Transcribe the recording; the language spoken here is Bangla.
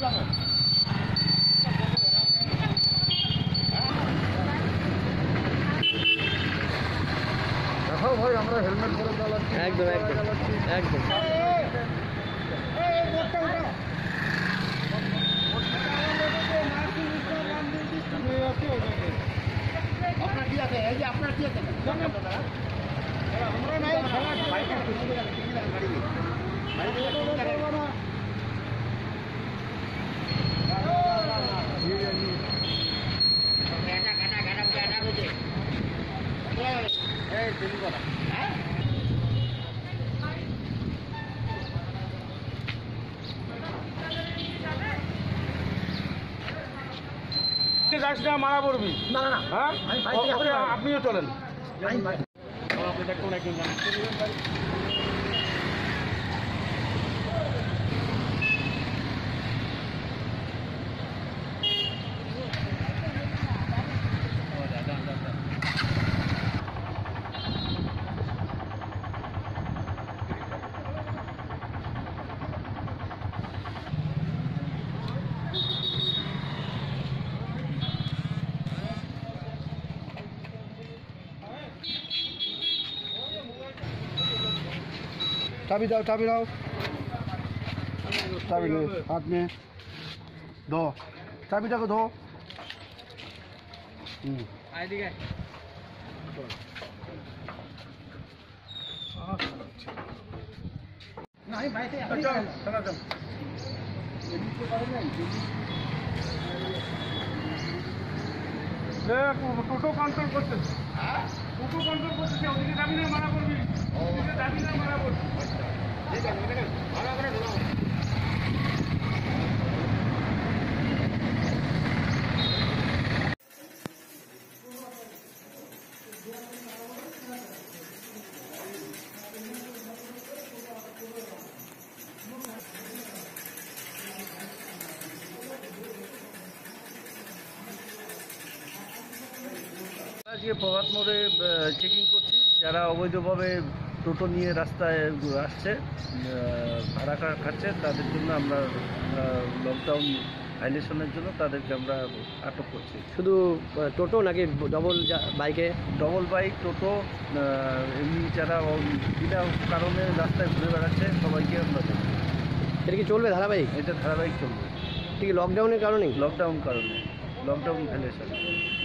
দেখো ভাই আমরা হেলমেট পরে চালাচ্ছি, একদম একদম একদম। আপনার কি আছে? এই যে আপনার কি আছে? আমরা নাই যাস না, মারা পড়বি। না না হ্যাঁ, আপনিও চলেন। चाबी दाओ, चाबी लाओ, चाबी लो हाथ में, दो चाबी को दो। नहीं भाई चलो টোটো কন্ট্রোল করছে, টোটো কন্ট্রোল করছে, ওদিকে যাবি না মারা করবি, ওদিকে যাবি না মারা করবি। ঠিক আছে ভালো করে ঢোকাও। আজকে প্রভাত মোড়ে চেকিং করছি, যারা অবৈধভাবে টোটো নিয়ে রাস্তায় আসছে, ভাড়া খাচ্ছে, তাদের জন্য আমরা লকডাউন ভাইলেশনের জন্য তাদেরকে আমরা আটক করছি। শুধু টোটো নাকি ডবল বাইকে? ডবল বাইক, টোটো, এমনি যারা বিনা কারণে রাস্তায় ঘুরে বেড়াচ্ছে সবাইকে আমরা দেখছি। এটা কি চলবে ধারাবাহিক? এটা ধারাবাহিক চলবে। ঠিক লকডাউনের কারণেই? লকডাউন কারণে, লকডাউন ভাইলেশন।